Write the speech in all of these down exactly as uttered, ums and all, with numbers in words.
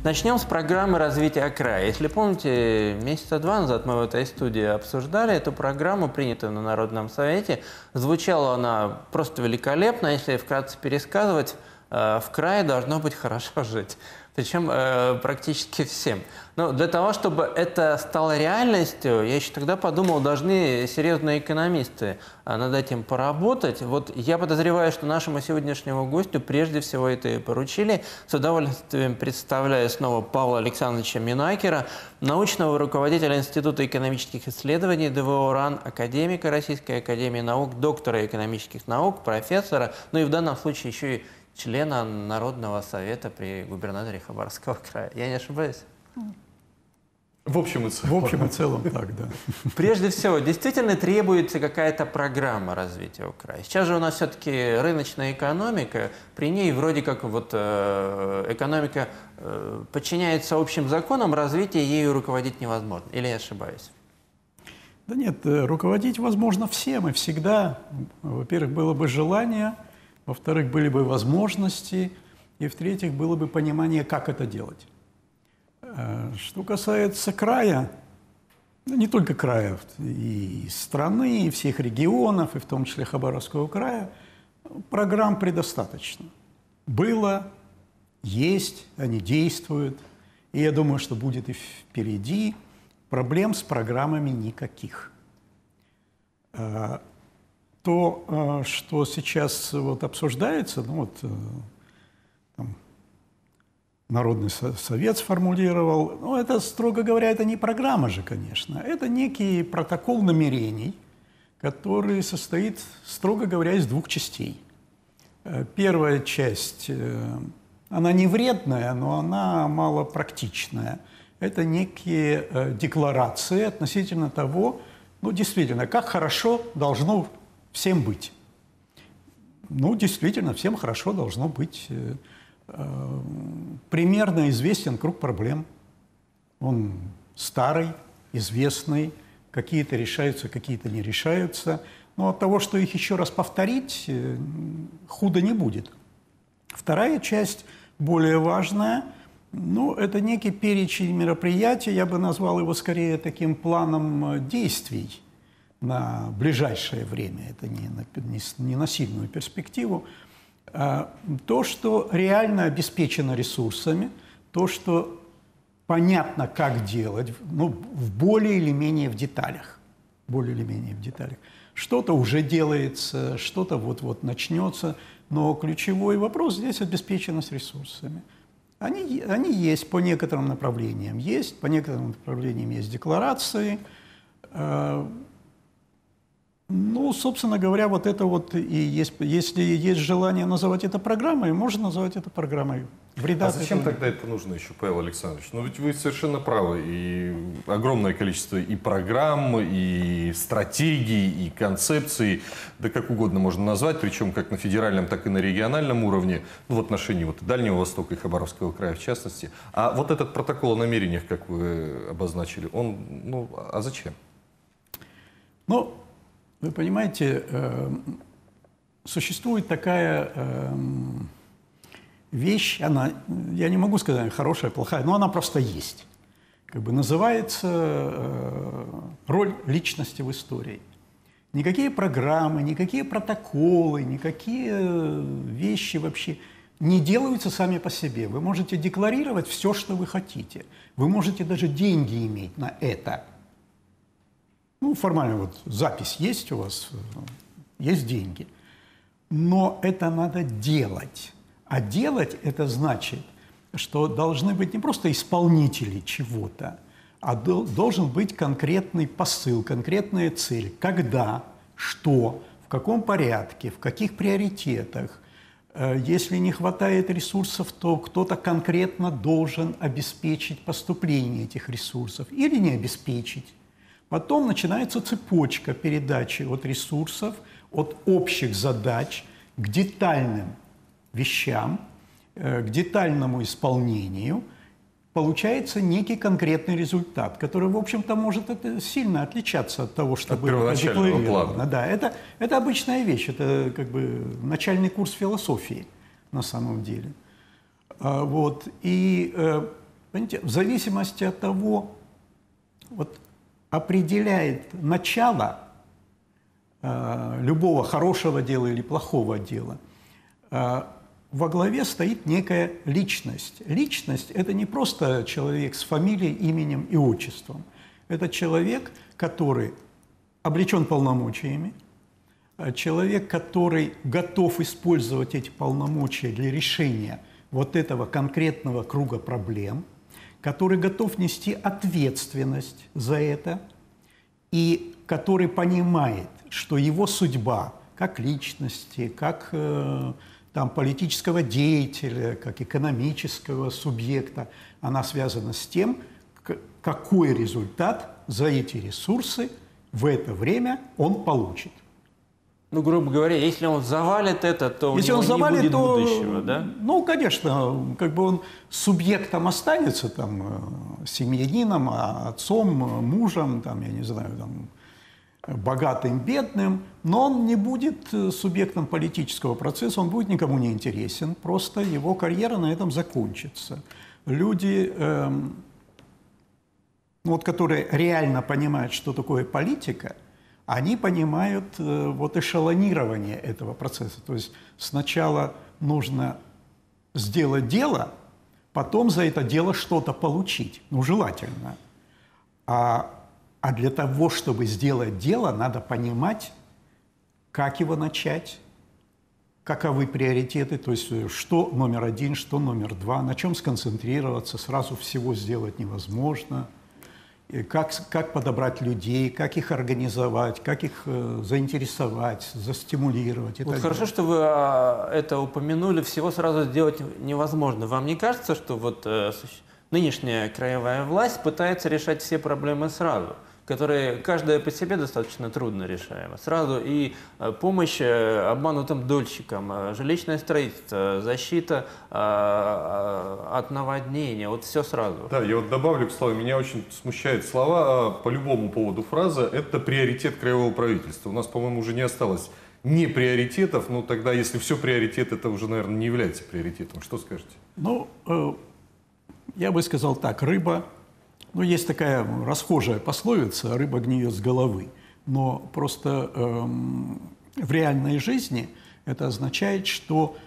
Начнем с программы развития края. Если помните, месяца два назад мы в этой студии обсуждали эту программу, принятую на Народном совете. Звучала она просто великолепно. Если вкратце пересказывать, в крае должно быть хорошо жить. Причем э, практически всем. Но для того, чтобы это стало реальностью, я еще тогда подумал, должны серьезные экономисты над этим поработать. Вот я подозреваю, что нашему сегодняшнему гостю прежде всего это и поручили. С удовольствием представляю снова Павла Александровича Минакера, научного руководителя Института экономических исследований ДВО РАН, академика Российской академии наук, доктора экономических наук, профессора, ну и в данном случае еще и члена Народного совета при губернаторе Хабаровского края. Я не ошибаюсь? В общем и целом. В общем и целом так, да. Прежде всего, действительно требуется какая-то программа развития края. Сейчас же у нас все-таки рыночная экономика, при ней вроде как вот э, экономика э, подчиняется общим законам, развитие ею руководить невозможно. Или я ошибаюсь? Да нет, руководить возможно всем и всегда. Во-первых, было бы желание, во-вторых, были бы возможности, и в-третьих, было бы понимание, как это делать. Что касается края, ну, не только края, и страны, и всех регионов, и в том числе Хабаровского края, программ предостаточно. Было, есть, они действуют, и я думаю, что будет и впереди. Проблем с программами никаких. То, что сейчас вот обсуждается, ну вот там, Народный совет сформулировал, ну это, строго говоря, это не программа же, конечно, это некий протокол намерений, который состоит, строго говоря, из двух частей. Первая часть, она не вредная, но она малопрактичная. Это некие декларации относительно того, ну действительно, как хорошо должно всем быть. Ну, действительно, всем хорошо должно быть. Э, э, примерно известен круг проблем. Он старый, известный, какие-то решаются, какие-то не решаются. Но от того, что их еще раз повторить, э, худо не будет. Вторая часть, более важная, ну, это некий перечень мероприятий, я бы назвал его скорее таким планом действий на ближайшее время, это не на, не, не на сильную перспективу, а то, что реально обеспечено ресурсами, то, что понятно, как делать, ну, в более или менее в деталях, более или менее в деталях. Что-то уже делается, что-то вот-вот начнется, но ключевой вопрос здесь – обеспеченность ресурсами. Они, они есть по некоторым направлениям, есть, по некоторым направлениям есть декларации. Ну, собственно говоря, вот это вот и есть, если есть желание называть это программой, можно называть это программой. Вреда а зачем этого... тогда это нужно еще, Павел Александрович? Ну, ведь вы совершенно правы. И огромное количество и программ, и стратегий, и концепций, да как угодно можно назвать, причем как на федеральном, так и на региональном уровне, ну, в отношении вот Дальнего Востока и Хабаровского края в частности. А вот этот протокол о намерениях, как вы обозначили, он, ну, а зачем? Ну, вы понимаете, э, существует такая э, вещь, она, я не могу сказать, хорошая, плохая, но она просто есть. Как бы называется э, роль личности в истории. Никакие программы, никакие протоколы, никакие вещи вообще не делаются сами по себе. Вы можете декларировать все, что вы хотите. Вы можете даже деньги иметь на это. Ну, формально вот запись есть у вас, есть деньги. Но это надо делать. А делать это значит, что должны быть не просто исполнители чего-то, а должен быть конкретный посыл, конкретная цель. Когда, что, в каком порядке, в каких приоритетах. Если не хватает ресурсов, то кто-то конкретно должен обеспечить поступление этих ресурсов или не обеспечить. Потом начинается цепочка передачи от ресурсов, от общих задач к детальным вещам, к детальному исполнению. Получается некий конкретный результат, который, в общем-то, может сильно отличаться от того, что было задекларировано. Да, это, это обычная вещь, это как бы начальный курс философии на самом деле. Вот. И Понимаете, в зависимости от того, вот определяет начало э, любого хорошего дела или плохого дела, э, во главе стоит некая личность. Личность – это не просто человек с фамилией, именем и отчеством. Это человек, который облечен полномочиями, человек, который готов использовать эти полномочия для решения вот этого конкретного круга проблем, который готов нести ответственность за это и который понимает, что его судьба как личности, как э, там, политического деятеля, как экономического субъекта, она связана с тем, какой результат за эти ресурсы в это время он получит. Ну, грубо говоря, если он завалит это, то если у него он завалит, не будет то, будущего, да? Ну, конечно, как бы он субъектом останется, там, семьянином, отцом, мужем, там, я не знаю, там, богатым, бедным, но он не будет субъектом политического процесса, он будет никому не интересен, просто его карьера на этом закончится. Люди, эм, вот, которые реально понимают, что такое политика, они понимают э, вот эшелонирование этого процесса. То есть сначала нужно сделать дело, потом за это дело что-то получить, ну, желательно. А, а для того, чтобы сделать дело, надо понимать, как его начать, каковы приоритеты, то есть что номер один, что номер два, на чем сконцентрироваться, сразу всего сделать невозможно. Как, как подобрать людей, как их организовать, как их э, заинтересовать, застимулировать. И Вот так хорошо, далее. что вы а, это упомянули, всего сразу сделать невозможно. Вам не кажется, что вот э, нынешняя краевая власть пытается решать все проблемы сразу, которые каждая по себе достаточно трудно решаема? Сразу и э, помощь э, обманутым дольщикам, э, жилищное строительство, защита э, э, от наводнения, вот все сразу. Да, я вот добавлю к словам, меня очень смущают слова по любому поводу фраза «это приоритет краевого правительства». У нас, по-моему, уже не осталось не приоритетов, но тогда, если все приоритет, это уже, наверное, не является приоритетом. Что скажете? Ну, э, я бы сказал так, рыба, ну, есть такая расхожая пословица «рыба гниет с головы», но просто э, в реальной жизни это означает, что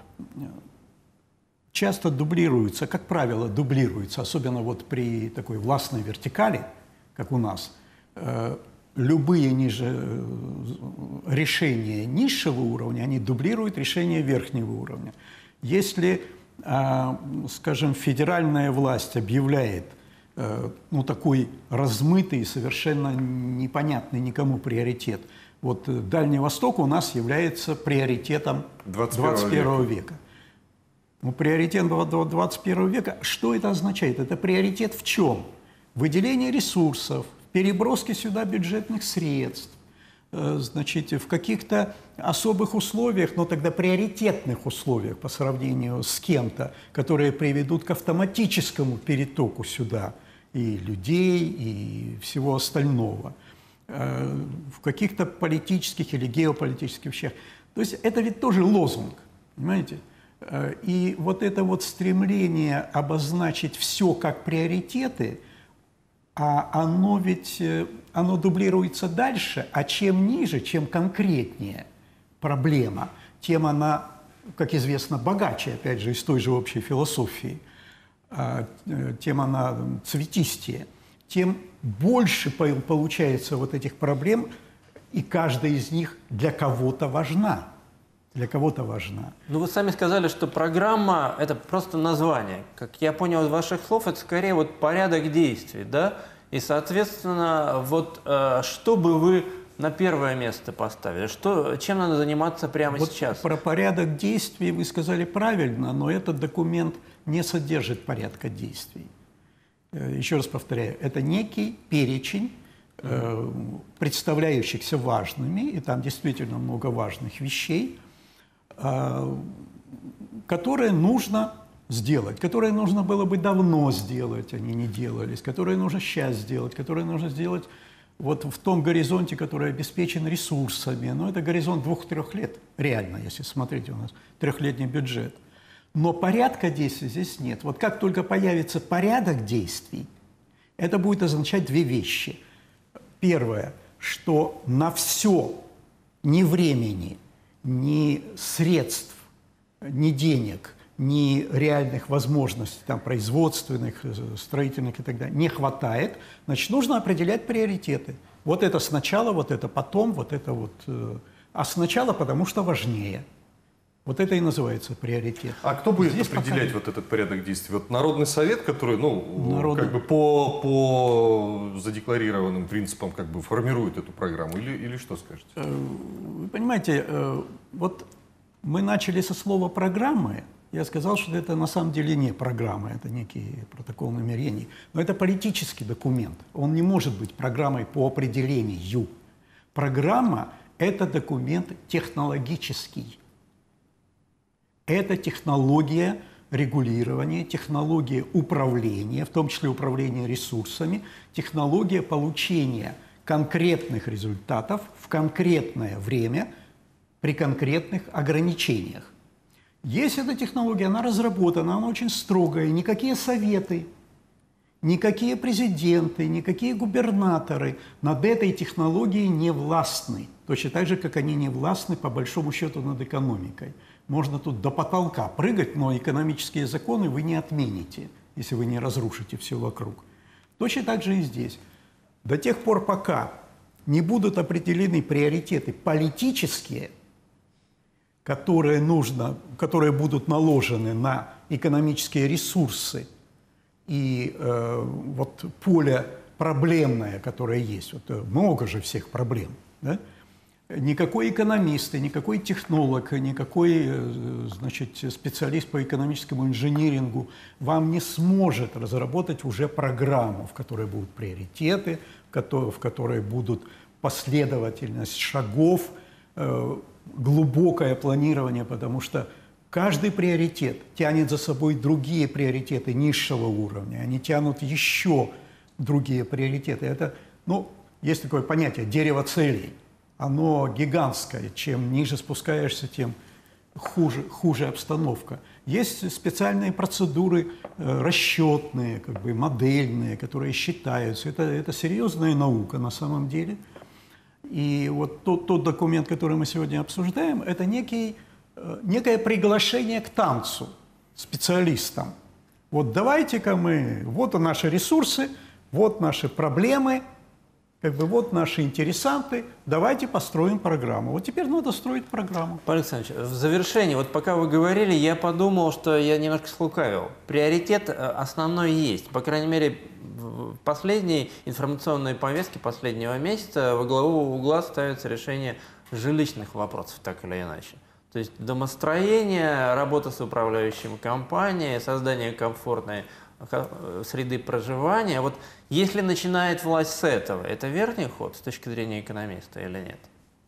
часто дублируются, как правило, дублируются, особенно вот при такой властной вертикали, как у нас, э, любые ниже, решения низшего уровня, они дублируют решения верхнего уровня. Если, э, скажем, федеральная власть объявляет э, ну, такой размытый, совершенно непонятный никому приоритет, вот Дальний Восток у нас является приоритетом двадцать первого века. Ну, приоритет двадцать первого века, что это означает? Это приоритет в чем? Выделение ресурсов, переброски сюда бюджетных средств, э, значит, в каких-то особых условиях, но тогда приоритетных условиях по сравнению с кем-то, которые приведут к автоматическому перетоку сюда и людей, и всего остального, э, в каких-то политических или геополитических вещах. То есть это ведь тоже лозунг, понимаете? И вот это вот стремление обозначить все как приоритеты, а оно ведь оно дублируется дальше, а чем ниже, чем конкретнее проблема, тем она, как известно, богаче, опять же, из той же общей философии, тем она цветистее, тем больше получается вот этих проблем, и каждая из них для кого-то важна. Для кого-то важна. Ну, вы сами сказали, что программа – это просто название. Как я понял из ваших слов, это скорее вот порядок действий, да? И, соответственно, вот э, что бы вы на первое место поставили? Что, чем надо заниматься прямо вот сейчас? Про порядок действий вы сказали правильно, но этот документ не содержит порядка действий. Еще раз повторяю, это некий перечень, э, представляющихся важными, и там действительно много важных вещей, которые нужно сделать, которые нужно было бы давно сделать, они не делались, которые нужно сейчас сделать, которые нужно сделать вот в том горизонте, который обеспечен ресурсами. Но это горизонт двух-трех лет, реально, если смотреть, у нас трехлетний бюджет. Но порядка действий здесь нет. Вот как только появится порядок действий, это будет означать две вещи. Первое, что на все ни времени, ни средств, ни денег, ни реальных возможностей, там, производственных, строительных и так далее, не хватает, значит, нужно определять приоритеты. Вот это сначала, вот это потом, вот это вот... А сначала, потому что важнее. Вот это и называется приоритет. А кто будет Здесь определять пока... вот этот порядок действий? Вот Народный совет, который, ну, Народный... как бы по, по задекларированным принципам как бы формирует эту программу, или, или что скажете? Вы понимаете, вот мы начали со слова «программы». Я сказал, что это на самом деле не программа, это некий протокол намерений. Но это политический документ. Он не может быть программой по определению. Программа – это документ технологический. Это технология регулирования, технология управления, в том числе управления ресурсами, технология получения конкретных результатов в конкретное время при конкретных ограничениях. Есть эта технология, она разработана, она очень строгая, никакие советы, никакие президенты, никакие губернаторы над этой технологией не властны. Точно так же, как они не властны, по большому счету, над экономикой. Можно тут до потолка прыгать, но экономические законы вы не отмените, если вы не разрушите все вокруг. Точно так же и здесь. До тех пор, пока не будут определены приоритеты политические, которые, нужно, которые будут наложены на экономические ресурсы и э, вот поле проблемное, которое есть, вот, много же всех проблем, да? Никакой экономист, никакой технолог, никакой, значит, специалист по экономическому инжинирингу вам не сможет разработать уже программу, в которой будут приоритеты, в которой будут последовательность шагов, глубокое планирование, потому что каждый приоритет тянет за собой другие приоритеты низшего уровня, они тянут еще другие приоритеты. Это, ну, есть такое понятие «дерево целей». Оно гигантское. Чем ниже спускаешься, тем хуже, хуже обстановка. Есть специальные процедуры э, расчетные, как бы модельные, которые считаются. Это, это серьезная наука на самом деле. И вот тот, тот документ, который мы сегодня обсуждаем, это некий, э, некое приглашение к танцу специалистам. Вот давайте-ка мы, вот наши ресурсы, вот наши проблемы, как бы вот наши интересанты, давайте построим программу. Вот теперь надо строить программу. Павел Александрович, в завершении, вот пока вы говорили, я подумал, что я немножко слукавил. Приоритет основной есть. По крайней мере, в последней информационной повестке последнего месяца во главу угла ставится решение жилищных вопросов, так или иначе. То есть домостроение, работа с управляющими компаниями, создание комфортной среды проживания. Вот если начинает власть с этого, это верный ход с точки зрения экономиста или нет?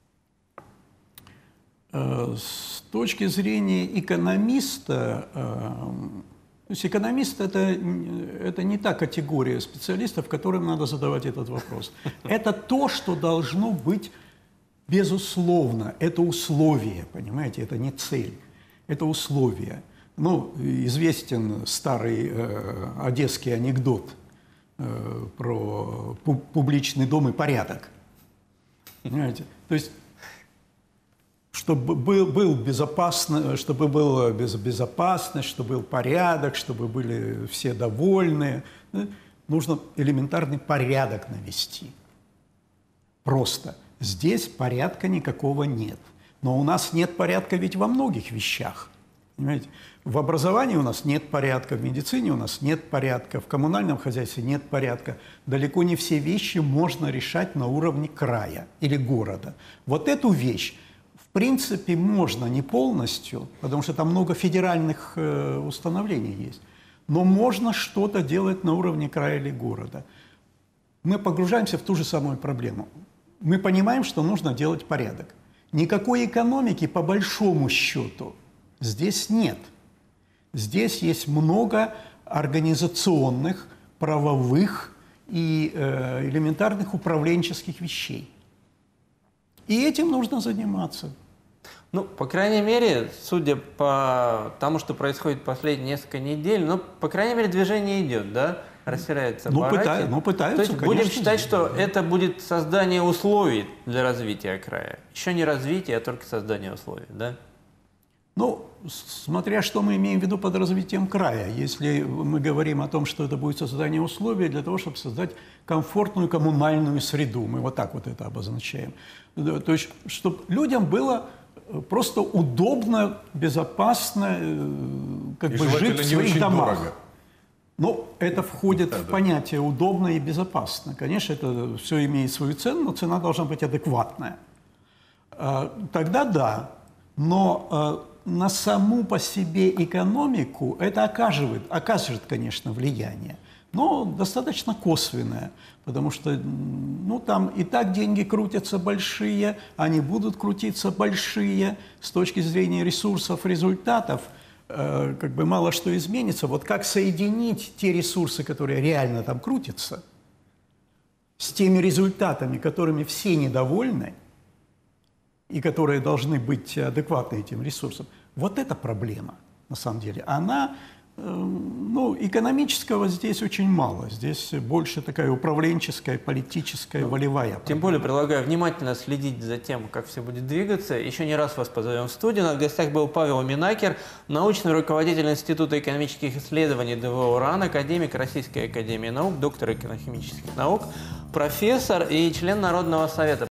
С точки зрения экономиста, то есть экономист это, это не та категория специалистов, которым надо задавать этот вопрос. Это то, что должно быть безусловно. Это условие, понимаете, это не цель, это условие. Ну, известен старый э, одесский анекдот э, про пу публичный дом и порядок. Понимаете? То есть, чтобы был, был безопасно, чтобы было без, безопасность, чтобы был порядок, чтобы были все довольны, да? Нужно элементарный порядок навести. Просто. Здесь порядка никакого нет. Но у нас нет порядка ведь во многих вещах. Понимаете? В образовании у нас нет порядка, в медицине у нас нет порядка, в коммунальном хозяйстве нет порядка. Далеко не все вещи можно решать на уровне края или города. Вот эту вещь, в принципе, можно не полностью, потому что там много федеральных э, установлений есть, но можно что-то делать на уровне края или города. Мы погружаемся в ту же самую проблему. Мы понимаем, что нужно делать порядок. Никакой экономики, по большому счету, здесь нет. Здесь есть много организационных, правовых и э, элементарных управленческих вещей. И этим нужно заниматься. Ну, по крайней мере, судя по тому, что происходит последние несколько недель, ну, по крайней мере, движение идет, да? Расширяется Ну, аппарат. пыта... ну пытаются, То есть конечно, будем считать, что да. это будет создание условий для развития края. Еще не развитие, а только создание условий, да? Ну, смотря что мы имеем в виду под развитием края. Если мы говорим о том, что это будет создание условий для того, чтобы создать комфортную коммунальную среду, мы вот так вот это обозначаем. То есть, чтобы людям было просто удобно, безопасно, как И бы жить в не своих очень домах. дорого. Ну, это входит Да, в да. понятие удобно и безопасно. Конечно, это все имеет свою цену, но цена должна быть адекватная. А, Тогда да, но а, на саму по себе экономику это оказывает, оказывает, конечно, влияние, но достаточно косвенное, потому что ну, там и так деньги крутятся большие, они будут крутиться большие с точки зрения ресурсов, результатов. Как бы мало что изменится. Вот как соединить те ресурсы, которые реально там крутятся, с теми результатами, которыми все недовольны и которые должны быть адекватны этим ресурсам, вот это проблема, на самом деле. Она, ну, экономического здесь очень мало. Здесь больше такая управленческая, политическая, волевая проблема. Тем более предлагаю внимательно следить за тем, как все будет двигаться. Еще не раз вас позовем в студию. На гостях был Павел Минакер, научный руководитель Института экономических исследований ДВО РАН, академик Российской академии наук, доктор экономических наук, профессор и член Народного совета.